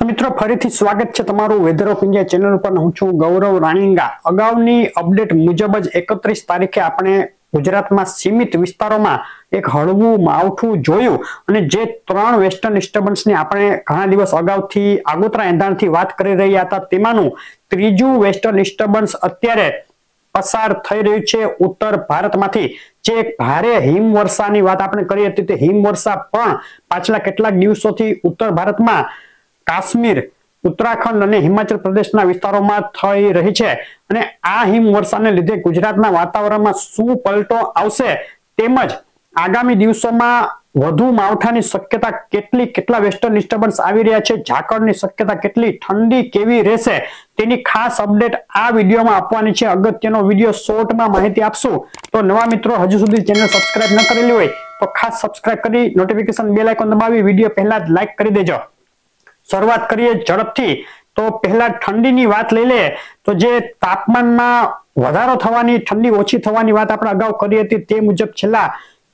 મિત્રો ફરીથી સ્વાગત છે તમારું વેધર ઓફ ઇન્ડિયા ચેનલ પર। હું છું ગૌરવ રાણીંગા। અગાઉની અપડેટ મુજબ જ 31 તારીખે આપણે ગુજરાતમાં સીમિત વિસ્તારોમાં એક હળવું માવઠું જોયું અને જે ત્રણ વેસ્ટર્ન ડિસ્ટર્બન્સની આપણે ઘણા દિવસ અગાઉથી આગોતરા એંધાણથી વાત કરી રહ્યા હતા તેમાંનું ત્રીજું વેસ્ટર્ન ડિસ્ટર્બન્સ અત્યારે પસાર થઈ રહ્યું છે ઉત્તર ભારતમાંથી। જે એક ભારે હિમવર્ષાની વાત આપણે કરી હતી તે હિમવર્ષા પણ પાછલા કેટલાક દિવસોથી ઉત્તર ભારતમાં કાશ્મીર, ઉત્તરાખંડ અને હિમાચલ પ્રદેશના વિસ્તારોમાં થઈ રહી છે અને આ હિમવર્ષાને લીધે ગુજરાતના વાતાવરણમાં શું પલટો આવશે તેમજ આગામી દિવસોમાં વધુ માવઠાની શક્યતા કેટલા વેસ્ટર્ન ડિસ્ટર્બન્સ આવી રહ્યા છે, ઝાકળની શક્યતા કેટલી, ઠંડી કેવી રહેશે તેની ખાસ અપડેટ આ વિડીયોમાં આપવાની છે। અગત્યનો વિડીયો શોર્ટમાં માહિતી આપશું તો નવા મિત્રો હજુ સુધી ચેનલ સબસ્ક્રાઇબ ન કરેલી હોય તો ખાસ સબસ્ક્રાઇબ કરી નોટિફિકેશન બેલ આઇકોન દબાવી વિડીયો પહેલા જ લાઈક કરી દેજો। શરૂઆત કરીએ ઝડપથી તો પહેલા ઠંડીની વાત લઈ લે તો જે તાપમાનમાં વધારો થવાની, ઠંડી ઓછી થવાની વાત આપણે અગાઉ કરી હતી તે મુજબ છેલ્લા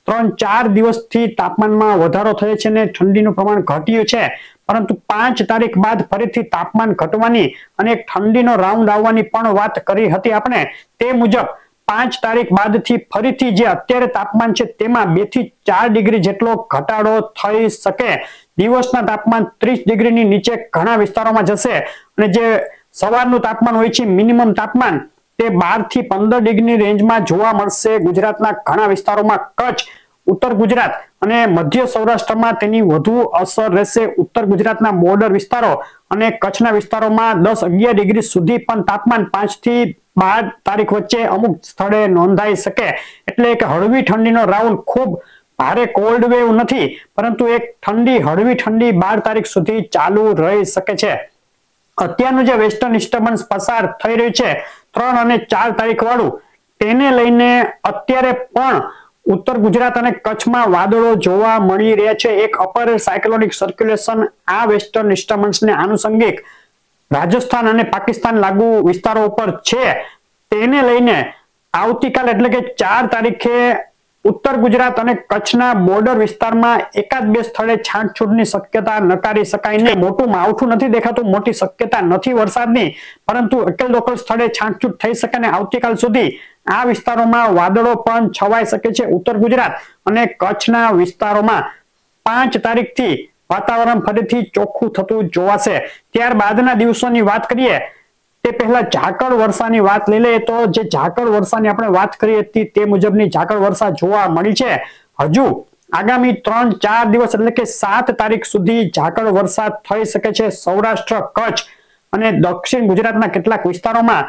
3-4 દિવસથી તાપમાનમાં વધારો થયો છે અને ઠંડીનું પ્રમાણ ઘટ્યું છે, પરંતુ 5 તારીખ બાદ ફરીથી તાપમાન ઘટવાની અને એક ઠંડીનો રાઉન્ડ આવવાની પણ વાત કરી હતી આપણે। તે મુજબ 5 તારીખ બાદથી ફરીથી જે અત્યારે તાપમાન છે તેમાં 2 થી 4 ડિગ્રી જેટલો ઘટાડો થઈ શકે। દિવસના તાપમાન 30 ડિગ્રીની નીચે ઘણા વિસ્તારોમાં જશે અને જે સવારનું તાપમાન હોય છે મિનિમમ તાપમાન તે 12 થી 15 ડિગ્રીની રેન્જમાં જોવા મળશે ગુજરાતના ઘણા વિસ્તારોમાં। કચ્છ, ઉત્તર ગુજરાત અને મધ્ય સૌરાષ્ટ્રમાં તેની વધુ અસર રહેશે। ઉત્તર ગુજરાતના બોર્ડર વિસ્તારો અને કચ્છના વિસ્તારોમાં 10-11 ડિગ્રી સુધી પણ તાપમાન 5 થી 12 તારીખ વચ્ચે અમુક સ્થળે નોંધાઈ શકે। એટલે કે હળવી ઠંડીનો રાઉન્ડ, ખૂબ ભારે કોલ્ડ વેવ નથી પરંતુ એક હળવી ઠંડી 12 તારીખ સુધી ચાલુ રહી શકે છે। અત્યારનું જે વેસ્ટર્ન ડિસ્ટર્બન્સ પસાર થઈ રહ્યું છે 3 અને 4 તારીખ વાળું, તેને લઈને અત્યારે પણ ઉત્તર ગુજરાત અને કચ્છમાં વાદળો જોવા મળી રહ્યા છે। એક અપર સાયક્લોનિક સર્ક્યુલેશન આ વેસ્ટર્ન ડિસ્ટર્બન્સને આનુષંગિક રાજસ્થાન અને પાકિસ્તાન લાગુ વિસ્તારો ઉપર છે। તેને લઈને આવતીકાલ એટલે કે 4 તારીખે ઉત્તર ગુજરાત અને કચ્છના બોર્ડર વિસ્તારમાં એકાદ બે સ્થળે છાંટછૂટની શક્યતા નકારી શકાય નહીં। મોટું માવઠું નથી દેખાતું, મોટી શક્યતા નથી વરસાદની, પરંતુ એકલ દોકલ સ્થળે છાંટછૂટ થઈ શકે અને આવતીકાલ સુધી આ વિસ્તારોમાં વાદળો પણ છવાઈ શકે છે। ઉત્તર ગુજરાત અને કચ્છના વિસ્તારોમાં 5 તારીખથી વાતાવરણ ફરીથી ચોખ્ખું થતું જોવાશે। ત્યારબાદના દિવસોની વાત કરીએ તે પહેલા ઝાકળ વર્ષાની વાત લઈ લઈએ તો જે ઝાકળ વર્ષાની આપણે વાત કરી હતી તે મુજબની ઝાકળ વર્ષા જોવા મળી છે। હજુ આગામી 3-4 દિવસ એટલે કે 7 તારીખ સુધી ઝાકળ વર્ષા થઈ શકે છે। સૌરાષ્ટ્ર, કચ્છ અને દક્ષિણ ગુજરાતના કેટલાક વિસ્તારોમાં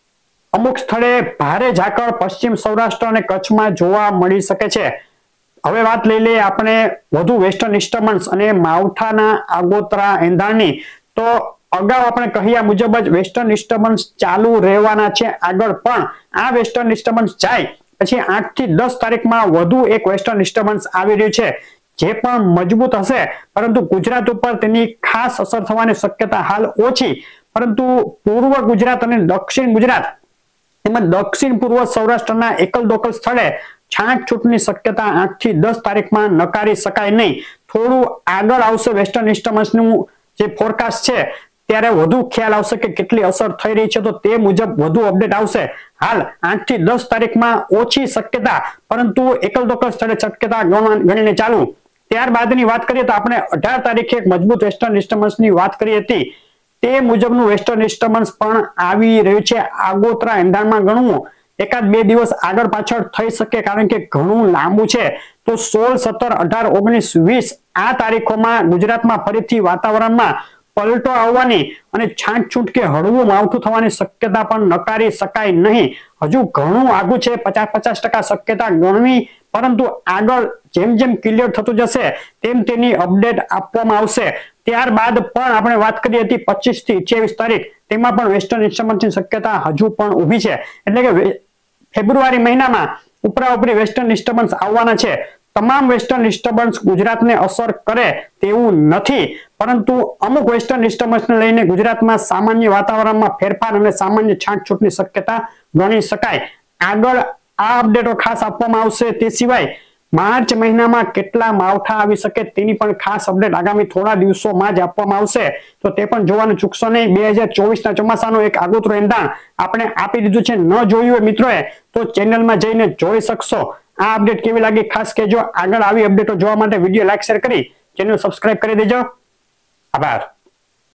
અમુક સ્થળે ભારે ઝાકળ પશ્ચિમ સૌરાષ્ટ્ર અને કચ્છમાં જોવા મળી શકે છે। હવે વાત લઈ લઈએ આપણે વધુ વેસ્ટર્ન ડિસ્ટર્બન્સ અને માવઠાના આગોતરા એંધાણની। તો અગાઉ આપણે કહ્યા મુજબ જ વેસ્ટર્ન ડિસ્ટર્બન્સ ચાલુ રહેવાના છે આગળ પણ। આ વેસ્ટર્ન ડિસ્ટર્બન્સ જાય પછી 8 થી 10 તારીખમાં વધુ એક વેસ્ટર્ન ડિસ્ટર્બન્સ આવી રહ્યું છે જે પણ મજબૂત હશે, પરંતુ ગુજરાત ઉપર તેની ખાસ અસર થવાની શક્યતા હાલ ઓછી, પરંતુ પૂર્વ ગુજરાત અને દક્ષિણ ગુજરાત તેમજ દક્ષિણ પૂર્વ સૌરાષ્ટ્રના એકલ દોકલ સ્થળે છાંટછૂટની શક્યતા 8 થી 10 તારીખમાં નકારી શકાય નહીં। થોડું આગળ આવશે વેસ્ટર્ન ડિસ્ટર્બન્સનું જે ફોરકાસ્ટ છે ત્યારે વધુ ખ્યાલ આવશે કે કેટલી અસર થઈ રહી છે, તો તે મુજબ વધુ અપડેટ આવશે। હાલ 8 થી 10 તારીખમાં ઓછી શક્યતા, પરંતુ એકલ દોકલ સ્થળે શક્યતા ગણીને ચાલુ। ત્યારબાદની વાત કરીએ તો આપણે 18 તારીખે એક મજબૂત વેસ્ટર્ન ડિસ્ટર્બન્સની વાત કરી હતી, તે મુજબનું વેસ્ટર્ન ડિસ્ટર્બન્સ પણ આવી રહ્યું છે। આગોતરા એંધાણમાં ગણવું એકાદ 2 દિવસ આગળ પાછળ થઈ શકે કારણ કે ઘણું લાંબુ છે। તો 16, 17, 18, 19, 20 આ તારીખોમાં ગુજરાતમાં ફરીથી વાતાવરણમાં પલટો આવવાની અને છાંટછૂટ કે હળવું માવઠું થવાની શક્યતા પણ નકારી શકાય નહીં। હજુ ઘણું આગું છે, 50% શક્યતા ગણવી, પરંતુ આગળ જેમ જેમ ક્લિયર થતું જશે તેમ તેની અપડેટ આપવામાં આવશે। ત્યારબાદ પણ આપણે વાત કરી હતી 25 થી 28 તારીખ, તેમાં પણ વેસ્ટર્ન ડિસ્ટર્બન્સની શક્યતા હજુ પણ ઊભી છે। એટલે કે ફેબ્રુઆરી મહિનામાં ઉપરાઉપરી વેસ્ટર્ન ડિસ્ટર્બન્સ આવવાના છે। તમામ વેસ્ટર્ન ડિસ્ટર્બન્સ ગુજરાતને અસર કરે તેવું નથી, પરંતુ અમુક વેસ્ટર્ન ડિસ્ટર્બન્સને લઈને ગુજરાતમાં સામાન્ય વાતાવરણમાં ફેરફાર અને સામાન્ય છાંટછૂટની શક્યતા ગણી શકાય। આગળ આ અપડેટો ખાસ આપવામાં આવશે। તે સિવાય માર્ચ મહિનામાં કેટલા માવઠા આવી શકે તેની પણ ખાસ અપડેટ આગામી થોડા દિવસોમાં જ આપવામાં આવશે, તો તે પણ જોવાનું ચૂકશો નહીં. 2024 ના ચોમાસાનું એક આગોતરું એંધાણ આપણે આપી દીધું છે. ન જોયું હોય મિત્રોએ તો ચેનલમાં જઈને જોઈ શકશો. આ અપડેટ કેવી લાગી ખાસ કહેજો. આગળ આવી અપડેટો જોવા માટે વિડીયો લાઈક શેર કરી ચેનલ સબસ્ક્રાઇબ કરી દેજો. આભાર.